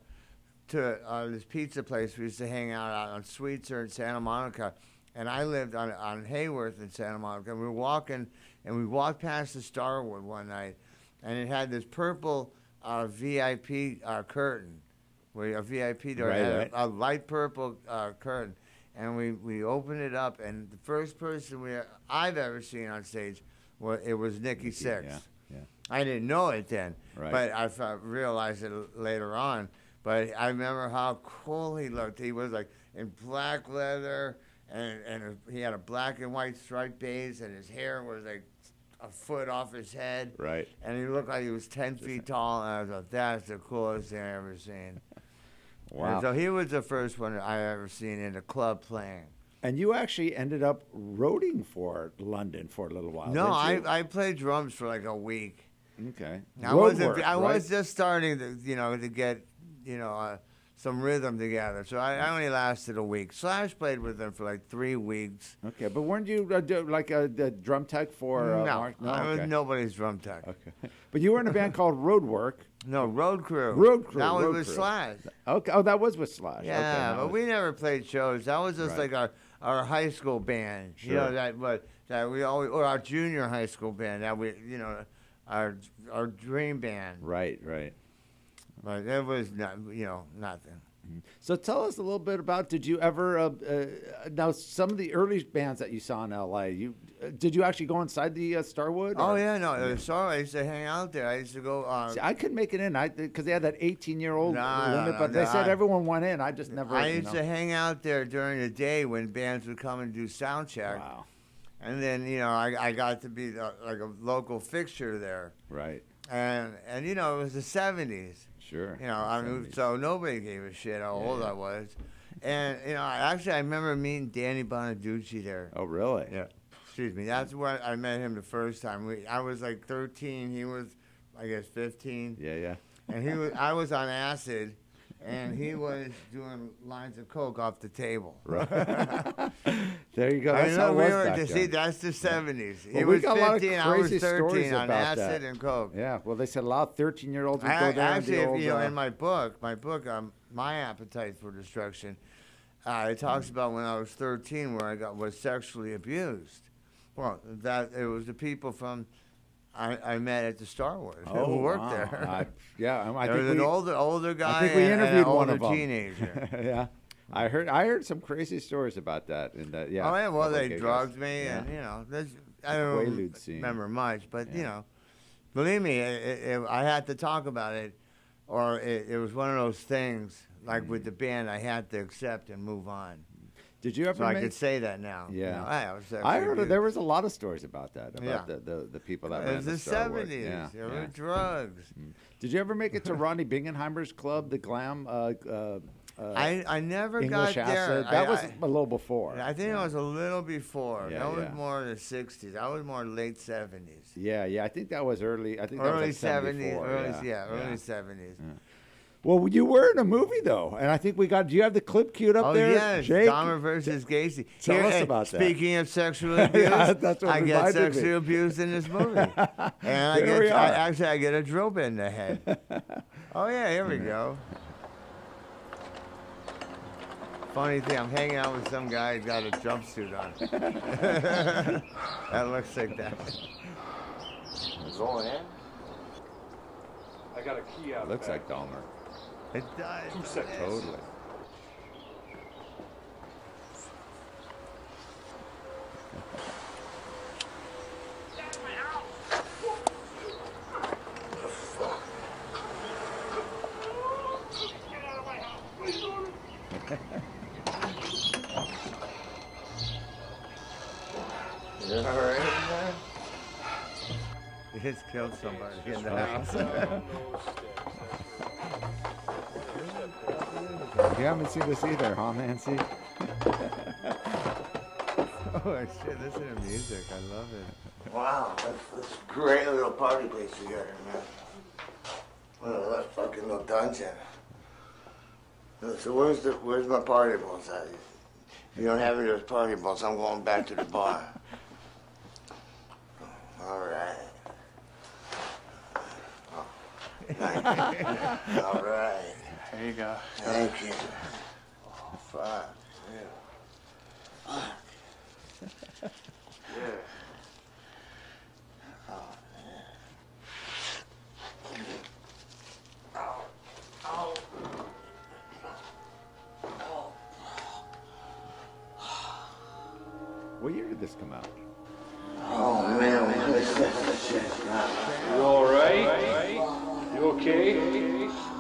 to uh, this pizza place we used to hang out at on Sweetser in Santa Monica. And I lived on, on Hayworth in Santa Monica. And we were walking, and we walked past the Starwood one night, and it had this purple uh, V I P uh, curtain, where a V I P door Right, had right. A, a light purple uh, curtain. And we, we opened it up, and the first person we I've ever seen on stage, was, it was Nikki Sixx. yeah, yeah. I didn't know it then, Right. but I f- realized it l- later on. But I remember how cool he looked. He was like in black leather, and, and a, he had a black and white striped base, and his hair was like a foot off his head. Right. And he looked like he was ten feet tall, and I was like, that's the coolest thing I ever seen. Wow. And so he was the first one I ever seen in a club playing. And you actually ended up roading for London for a little while. No, I, didn't you? I played drums for like a week. Okay. I Road wasn't. work, I right? was just starting to, you know, to get, you know, uh, some rhythm together. So I, I only lasted a week. Slash played with them for like three weeks. Okay, but weren't you uh, do, like a, the drum tech for uh, no, Mark? I okay. was nobody's drum tech. Okay, but you were in a band called Roadwork. No, Road Crew. Road Crew. That was Road with Crew. Slash. Okay, oh, that was with Slash. Yeah, okay, that but was- we never played shows. That was just Right. like our, our high school band. You Sure. know that, but that we always, or our junior high school band. That we, you know, our our dream band. Right, right. But it was not, you know, nothing. So tell us a little bit about. Did you ever? Uh, uh, now, some of the early bands that you saw in L A. You uh, did you actually go inside the uh, Starwood? Oh or- yeah, no. uh, Sorry, I used to hang out there. I used to go. Uh, See, I couldn't make it in. I because they had that eighteen-year-old Nah, limit, nah, but they nah, said I- everyone went in. I just never. I you used know. to hang out there during the day when bands would come and do sound check. Wow. And then you know I, I got to be the, like a local fixture there. Right. And and you know it was the seventies. Sure. You know I mean seventies. so nobody gave a shit how Yeah, old yeah. I was. And, you know, I- actually, I remember meeting Danny Bonaducci there. Oh, really? Yeah. Excuse me. That's where I met him the first time. We, I was like thirteen. He was, I guess, fifteen. Yeah, yeah. And he was, I was on acid, and he was doing lines of coke off the table. Right. There you go. I That's know how it we was were back to then. see. That's the seventies. Well, he we was got a lot of fifteen. I was crazy stories thirteen on about acid that. and coke. Yeah, well, they said a lot of thirteen-year-olds would I, go there. actually, and if, the old, you know, uh, in my book, my book, um, My Appetite for Destruction, uh, it talks about when I was thirteen, where I got was sexually abused. Well, that it was the people from I, I met at the Star Wars Oh, who worked wow. there. I, yeah, I there think was we, an older older guy I think we and, interviewed and an one older of them. teenager. Yeah, I heard I heard some crazy stories about that. And that, yeah. Oh yeah, well couple they gay drugged guys. me, Yeah. and you know, there's, I don't Quaalude scene. remember much, but you Yeah. know, believe me, it, it, I had to talk about it, or it, it was one of those things like Mm. with the band, I had to accept and move on. Did you ever So I make? could say that now. you Yeah. know, I, was I heard abused. there was a lot of stories about that, about Yeah. the, the, the people that It ran was the the Star Wars. seventies. Yeah, There yeah. were drugs. Mm. Did you ever make it to Ronnie Bingenheimer's club, the Glam? Uh, uh, uh, I, I never English got acid? there. That I, was I, a little before. I think yeah. it was a little before. Yeah, that was yeah. more the sixties. I was more late seventies. Yeah, yeah. I think that was early. I think Early that was like seventies. seventy-four. Early, yeah, yeah, yeah. early seventies. Yeah. Well, you were in a movie though, and I think we got. Do you have the clip queued up Oh there, yes, Jake? Dahmer versus Gacy. Tell Here, us hey, about that. Speaking of sexual abuse, Yeah, that's what I get reminded me. sexually abused in this movie, and I There we get I, are. actually I get a drill bit in the head. Oh yeah, here we go. Funny thing, I'm hanging out with some guy who's got a jumpsuit on. That looks like that. Going in? I got a key out. Looks like Dahmer. It does. Two seconds. Totally. You all right in there? He just killed somebody in the house. You haven't seen this either, huh, Nancy? Oh shit, listen to music. I love it. Wow, that's, that's a great little party place you got here, man. Look at that fucking little dungeon. So where's the where's my party balls at? If you don't have any of those party balls, I'm going back to the bar. All right. Oh, thank you. All right. There you go. Thank you. Oh, fuck. Yeah. Fuck. Yeah. Oh, man. Oh. Oh. Oh. What year did this come out? Oh, man, man, this is shit. You all right? You okay?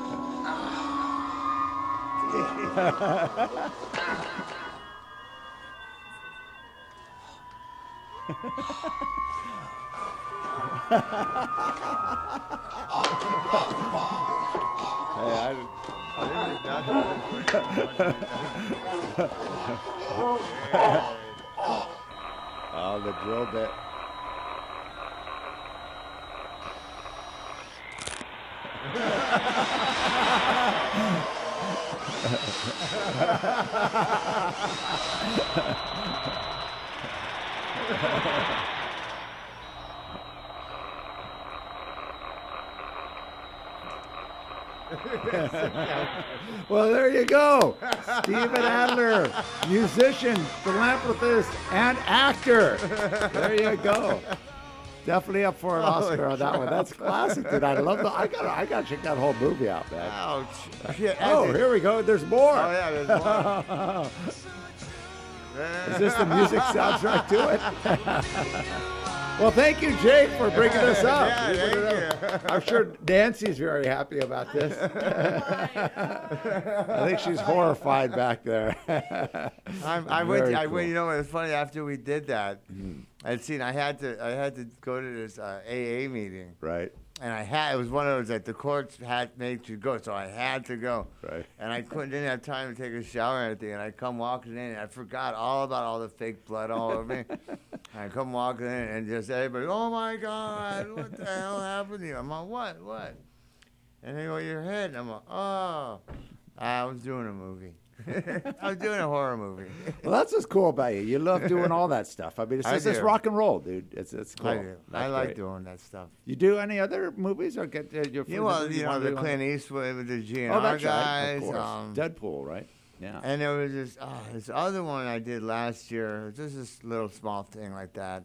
Hey, I didn't- Oh, the drill bit. Well, there you go. Steven Adler, musician, philanthropist, and actor. There you go. Definitely up for an Oscar on that one. That's classic, dude. I love the. I got. I got to check that whole movie out, man. Ouch. Yeah, Oh, as it- here we go. There's more. Oh, yeah, there's more. Is this the music soundtrack to it? Well, thank you, Jake, for bringing this up. Yeah, You thank bring it up. I'm sure Nancy's very happy about this. I think she's horrified back there. I'm, I went. Very I cool. went. You know, it was funny. After we did that, I'd seen. I had to. I had to go to this uh, A A meeting. Right. and I had, it was one of those that the courts had made you go, so I had to go. Right. And I couldn't, didn't have time to take a shower or anything, and I come walking in, and I forgot all about all the fake blood all over me. And I come walking in, and just everybody, oh my God, what the hell happened to you? I'm like, what, what? And they go, your head, and I'm like, oh, I was doing a movie. I was doing a horror movie. Well, that's what's cool about you. You love doing all that stuff. I mean, it's I just it's do. rock and roll, dude. It's it's cool. I do. That's I like great. doing that stuff. You do any other movies or get uh, your? Yeah, well, you you know, wanna the do Clint any- Eastwood with the G N Oh, R that's right. guys. Of course. Um, Deadpool, right? Yeah. And there was this, oh, this other one I did last year. Just this little small thing like that.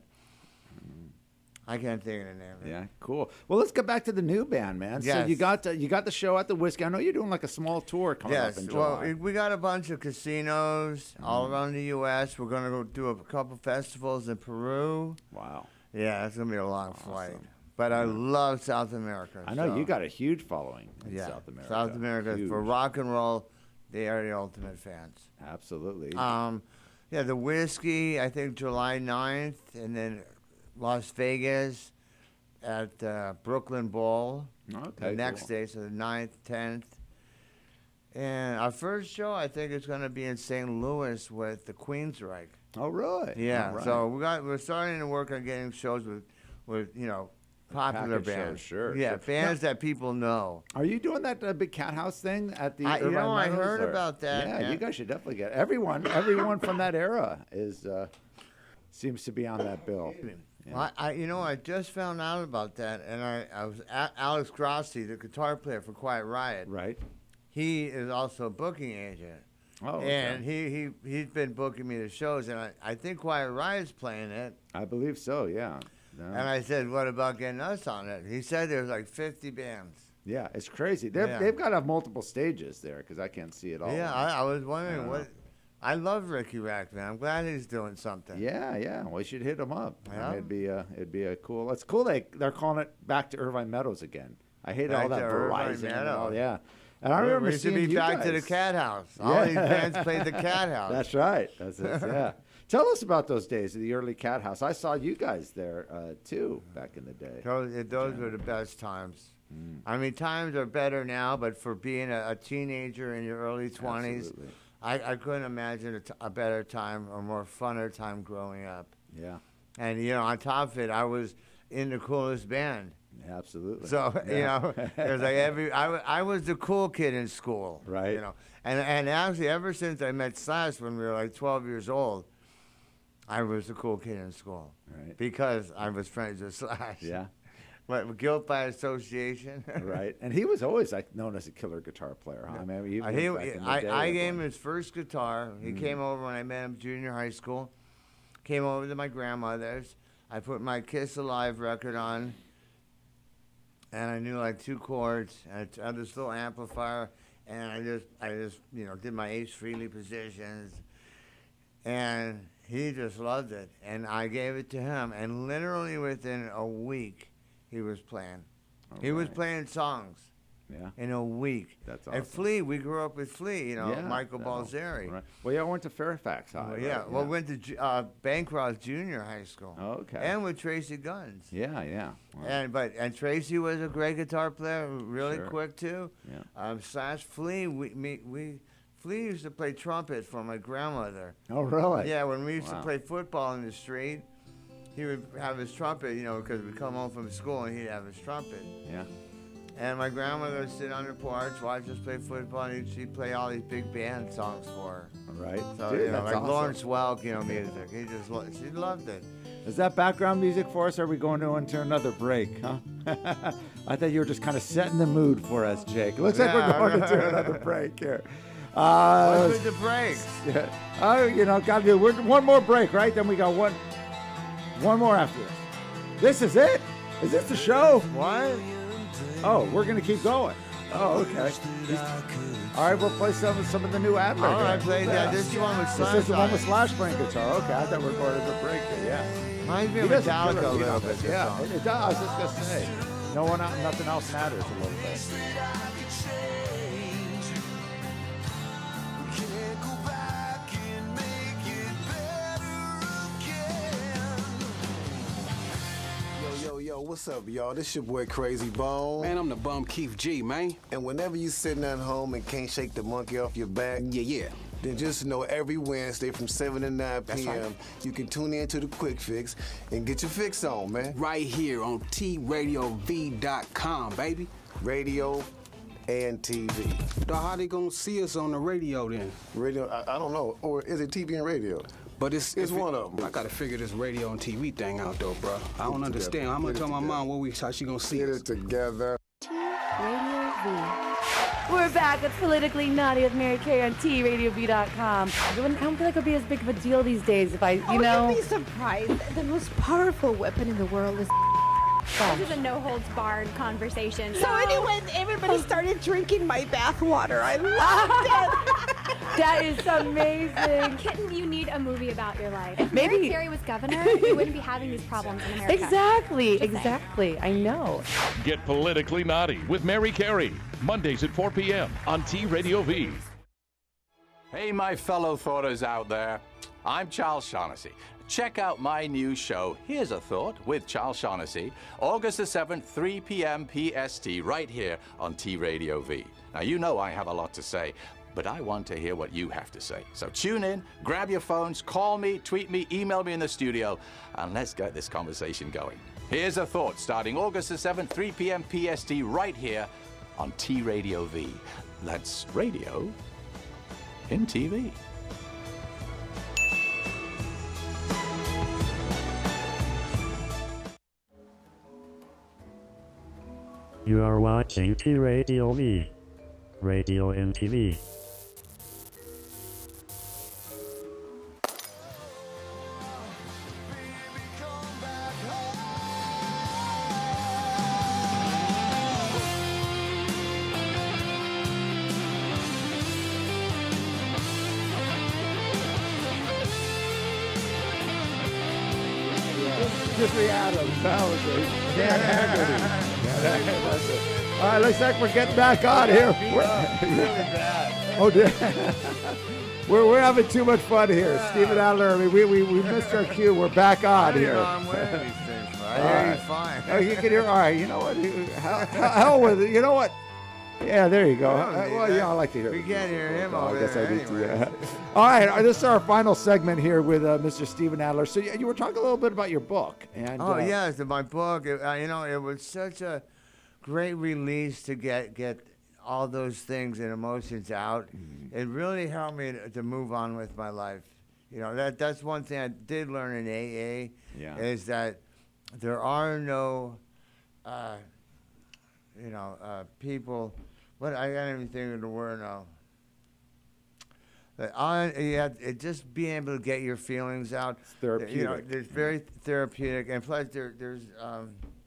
I can't think of the name of it. Yeah, cool. Well, let's get back to the new band, man. So Yes. you got uh, you got the show at the Whiskey. I know you're doing like a small tour coming Yes, up in well, July. we- we got a bunch of casinos all around the U S We're going to go do a couple festivals in Peru. Wow. Yeah, it's going to be a long flight. But I love South America. I know so- you got a huge following in yeah, South America. South America, Huge. for rock and roll, they are the ultimate fans. Absolutely. Um, yeah, the Whiskey, I think July ninth, and then Las Vegas at uh, Brooklyn Bowl. Okay, The next cool. day, so the ninth, tenth. And our first show, I think, is going to be in Saint Louis with the Queensryche. Oh, really? Yeah. All right. So we got we're starting to work on getting shows with, with you know, popular Package shows, bands. sure, Yeah, sure. bands that people know. Are you doing that uh, big cat house thing at the? I- you Irvine know, I Meadows, heard or- about that, Yeah, yeah. you guys should definitely get everyone. Everyone from that era is uh, seems to be on that bill. Yeah. Well, I, I, you know, I just found out about that, and I, I was a Alex Grassi, the guitar player for Quiet Riot. Right. He is also a booking agent. Oh, okay. And he, he, he's been booking me to shows, and I, I think Quiet Riot's playing it. I believe so. Yeah. No. And I said, what about getting us on it? He said there's like fifty bands. Yeah, it's crazy. They're, Yeah. They've got to have multiple stages there because I can't see it all. Yeah, I, I was wondering Yeah. what. I love Ricky Rack, man. I'm glad he's doing something. Yeah, yeah. We should hit them up. I mean, Yeah. it'd be a, it'd be a cool. It's cool they they're calling it back to Irvine Meadows again. I hate Back all that to Irvine Verizon and all. Meadows. Yeah, and I We- remember we should seeing be you back guys. to the Cat House. All Yeah. these bands played the Cat House. That's right. That's it. Yeah. Tell us about those days of the early Cat House. I saw you guys there uh, too back in the day. Those, those were the best times. Mm. I mean, times are better now, but for being a, a teenager in your early twenties, Absolutely. I, I couldn't imagine a, t- a better time or more funner time growing up. Yeah. And, you know, on top of it, I was in the coolest band. Absolutely. So, you Yeah. know, it was like every, I, wa- I was the cool kid in school. Right. You know, and, and actually, ever since I met Slash when we were like twelve years old, I was the cool kid in school. Right. Because I was friends with Slash. Yeah. What, guilt by association? Right. And he was always like known as a killer guitar player. Huh? I mean, even Uh, he, back in the I, day, I everyone- gave him his first guitar. He Mm. came over when I met him junior high school. Came over to my grandmother's. I put my Kiss Alive record on, and I knew like two chords. And I had this little amplifier, and I just, I just, you know, did my Ace Frehley positions, and he just loved it. And I gave it to him, and literally within a week, he was playing. He was right. playing songs. Yeah. In a week. That's And awesome. Flea, we grew up with Flea, you know, Yeah, Michael no, Balzeri. Right. Well, yeah, I went to Fairfax High. Well, yeah, right? well, went to Ju- uh, Bancroft Junior High School. Oh, okay. And with Tracy Guns. Yeah, yeah. Wow. And but and Tracy was a great guitar player, really Sure. quick too. Yeah. Um, slash Flea, we me, we Flea used to play trumpet for my grandmother. Oh, really? Yeah, when we used Wow. to play football in the street, he would have his trumpet, you know, because we'd come home from school and he'd have his trumpet. Yeah. And my grandmother would sit on the porch, watch us play football, and she'd play all these big band songs for her. Right. So, Dude, you know, that's like awesome. Lawrence Welk, you know, music. He just, lo- she loved it. Is that background music for us? Or are we going to into another break, huh? I thought you were just kind of setting the mood for us, Jake. Looks like Yeah. we're going into another break here. Uh, What's with the breaks? Yeah. Oh, you know, got to do we're, one more break, right? Then we got one, one more after this. This is it? Is this the show? What? Oh, we're gonna keep going. Oh, okay. All right, we'll play some of some of the new Adler. All right, here. play that. This is the one with This Slash is the on one it. with Slash playing guitar. Okay, I thought we were going to the break there. Yeah. Reminds me He of does Metallica killer a beat little on bit. this, this Yeah, song. it, it does. I was just gonna say, no one, el- nothing else matters a little bit. Yo, yo, yo, what's up, y'all? This your boy Crazy Bone. Man, I'm the bum Keith G, man. And whenever you sitting at home and can't shake the monkey off your back, Yeah, yeah. then just know every Wednesday from seven to nine That's p m right. you can tune in to the Quick Fix and get your fix on, man. Right here on T Radio V dot com, baby. Radio and T V. So how they gonna see us on the radio then? Radio, I, I don't know. Or is it T V and radio? But it's It's if it- one of 'em. I gotta figure this radio and T V thing out though, bro. I don't it understand. together. How much Get it on my together. mom? What we? How she gonna see Get us? it together. Radio V. We're back with Politically Naughty with Mary Kay on T Radio V dot com. I don't feel like it would be as big of a deal these days if I, you oh, know. You'd be surprised. The most powerful weapon in the world is. This is a no-holds-barred conversation. So anyway, everybody started drinking my bathwater. I loved it. That is amazing. Kitten, you need a movie about your life. If Maybe- Mary Carey was governor, we wouldn't be having these problems in America. Exactly, Just saying. exactly. I know. Get Politically Naughty with Mary Carey. Mondays at four p m on T Radio V. Hey, my fellow thoughters out there. I'm Charles Shaughnessy. Check out my new show, Here's a Thought, with Charles Shaughnessy, August the seventh, three p m P S T, right here on T Radio V. Now, you know I have a lot to say, but I want to hear what you have to say. So tune in, grab your phones, call me, tweet me, email me in the studio, and let's get this conversation going. Here's a Thought, starting August the seventh, three p m P S T, right here on T Radio V. That's radio in T V. You are watching T Radio V. Radio and T V. Jeffrey Adams, that was it. Dan Haggerty. Yeah, that- that's it. All right, looks like we're getting back on here. We're- Oh, dear. we're, we're having too much fun here. Steven Adler, I mean, we, we, we missed our cue. We're back on I here. know I'm wearing these things, man. I All hear you right. fine. Oh, you can hear. All right, you know what? Hell, hell with it. You know what? Yeah, there you go. I don't Uh, need well, that. yeah, I like to hear. We can't hear him Oh, I over guess there I need to. anyway. Yeah. All right, uh, this is our final segment here with uh, Mister Steven Adler. So you, you were talking a little bit about your book, and Oh uh, yes, my book. It, uh, you know, it was such a great release to get get all those things and emotions out. Mm-hmm. It really helped me to, to move on with my life. You know, that that's one thing I did learn in A A. Yeah. Is that there are no, uh, you know, uh, people. What I can't even think of the word now. But on, you have, it just being able to get your feelings out. It's therapeutic. You know, it's very therapeutic, and plus there, there's, um,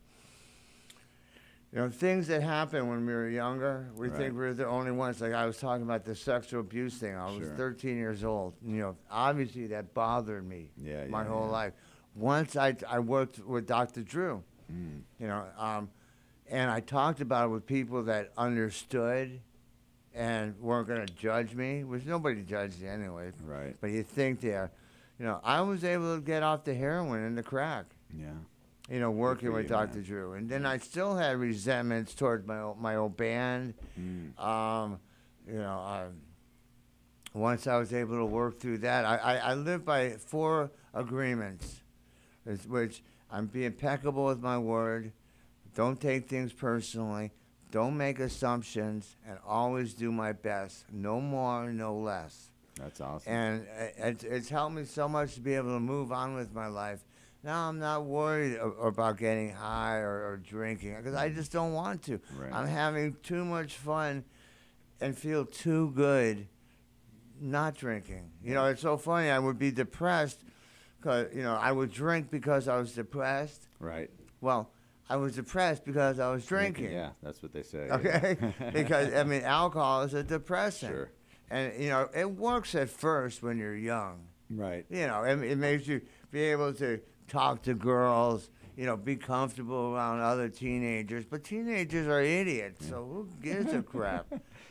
you know, things that happen when we were younger. We Right. think we're the only ones. Like I was talking about the sexual abuse thing. I was Sure. thirteen years old. You know, obviously that bothered me Yeah, my yeah, whole yeah. life. Once I, I worked with Doctor Drew, Mm. you know, um, and I talked about it with people that understood and weren't going to judge me, which nobody judged you anyway. Right. But you think they're, you know, I was able to get off the heroin and the crack. Yeah. You know, working for with you, Doctor man. Drew. And then I still had resentments towards my old, my old band. Mm. Um, you know, um, once I was able to work through that, I, I, I live by four agreements, which- which I'm being impeccable with my word, don't take things personally, don't make assumptions, and always do my best. No more, no less. That's awesome. And uh, it's, it's helped me so much to be able to move on with my life. Now I'm not worried a- about getting high or, or drinking because I just don't want to. Right. I'm having too much fun and feel too good not drinking. You know, it's so funny. I would be depressed because, you know, I would drink because I was depressed. Right. Well, I was depressed because I was drinking. Yeah, that's what they say. Okay? Because, I mean, alcohol is a depressant. Sure. And, you know, it works at first when you're young. Right. You know, it, it makes you be able to talk to girls, you know, be comfortable around other teenagers. But teenagers are idiots, so who gives a crap?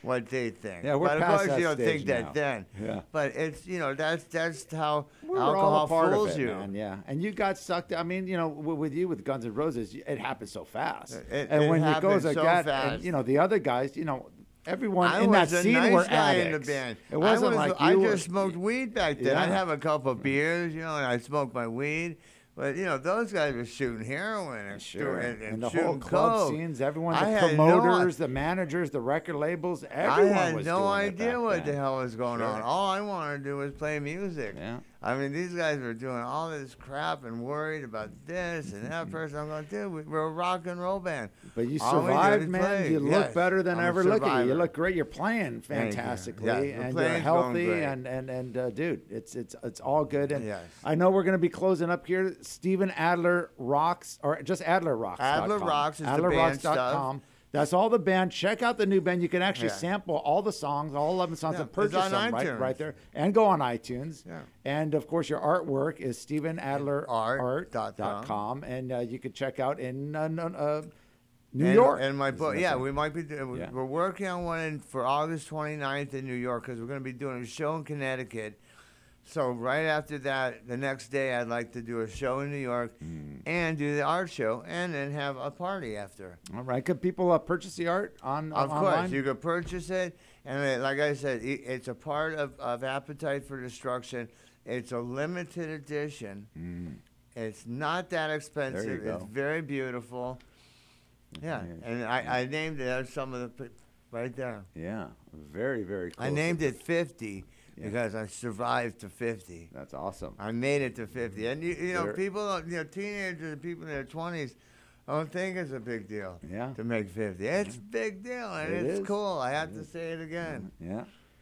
what they think. Yeah, we're but of past course that you don't stage think now. that then. Yeah. But it's you know that's that's how We're alcohol all a part fools of it, you. man. Yeah, and you got sucked. I mean, you know, w- with you with Guns N' Roses, it happened so fast. It- and it when it happened goes like so that, fast. and you know, the other guys, you know, everyone I in was that a scene nice were guy addicts. in the band. It wasn't I was, like I you just were- smoked weed back then. I'd Yeah. have a couple of beers, you know, and I'd smoke my weed. But you know, those guys were shooting heroin and, Sure. and, and, And the shooting whole club coke. scenes, everyone, I the had no- promoters, the managers, the record labels, everyone I had was no doing it idea back what then. the hell was going Sure. on. All I wanted to do was play music. Yeah. I mean, these guys were doing all this crap and worried about this and that person. I'm going, dude, we- we're a rock and roll band. But you All we did survived, is man. play. You look Yes, better than I'm a ever. Look at you. You survivor. look great. You're playing Thank you. fantastically, Yes, the and you're playing's going healthy. great. And and and uh, dude, it's it's it's all good. And Yes. I know we're gonna be closing up here. Steven Adler rocks, or just Adler rocks. Adler Rocks is the Adler band rocks dot stuff. com. That's all the band. Check out the new band. You can actually Yeah. sample all the songs, all eleven songs, Yeah, and it's purchase on them right, iTunes. right there, and go on iTunes. Yeah. And of course, your artwork is Steven Adler Art dot dot com, and uh, you can check out in uh, no- uh, New and, York. And my book, Isn't yeah, that we might be. do- Yeah. We're working on one in, for August twenty-ninth in New York because we're going to be doing a show in Connecticut. So right after that, the next day, I'd like to do a show in New York Mm. and do the art show, and then have a party after. All right. Could people uh, purchase the art on Of on, course, online? you could purchase it, and it, like I said, it, it's a part of, of Appetite for Destruction. It's a limited edition. Mm. It's not that expensive. go. It's very beautiful. Yeah, Yeah. and I, I named it. There's some of the pi- right there. Yeah, very, very cool. I named it fifty Yeah. because I survived to fifty. That's awesome. I made it to fifty, and you, you know, Sure. people, don't- you know, teenagers and people in their twenties don't think it's a big deal. Yeah. To make fifty, it's a big deal, and It it's is. cool. I have to say it again. Yeah.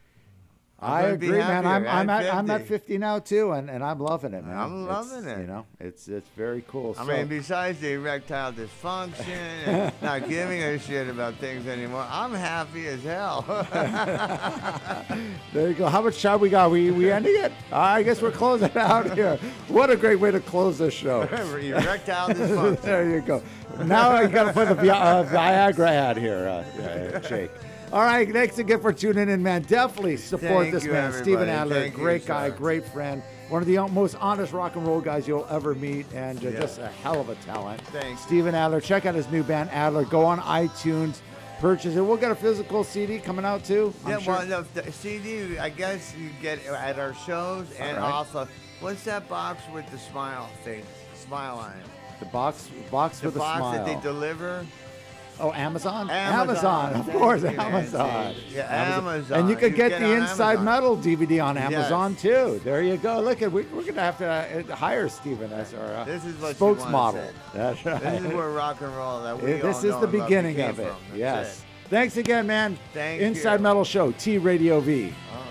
I'm I gonna be agree, man. I'm happier I'm at at I'm at fifty. fifty now too, and, and I'm loving it, man. I'm It's, loving it. You know, it's it's very cool. I So- mean, besides the erectile dysfunction and not giving a shit about things anymore, I'm happy as hell. There you go. How much time we got? We we ending it? I guess we're closing out here. What a great way to close this show. Erectile dysfunction. There you go. Now you got to put the Vi- uh, Viagra ad here, uh, uh, Jake. All right, thanks again for tuning in, man. Definitely support Thank this you, man, everybody. Steven Adler. Thank you, Great guy, sir. great friend. One of the most honest rock and roll guys you'll ever meet, and uh, Yeah. just a hell of a talent. Thanks. Steven Adler. Check out his new band, Adler. Go on iTunes, purchase it. We'll get a physical C D coming out too. I'm Yeah, sure. well, no, the C D, I guess you get at our shows and All right. off of, what's that box with the smile thing, smile on it? The box, box The with box a smile. that they deliver. Oh, Amazon? Amazon. of Thank course, you, Amazon. Nancy. Yeah, Amazon. And you could You get get the on Inside Amazon. Metal D V D on Amazon Yes. too. There you go. Look at we, we're gonna have to uh, hire Steven as our uh, This is what you wanna spokesmodel. say. That's right. This is where rock and roll that we It- all this is know the about beginning came of it. from. That's Yes. it. Thanks again, man. Thank Inside you. Metal Show, T Radio V. All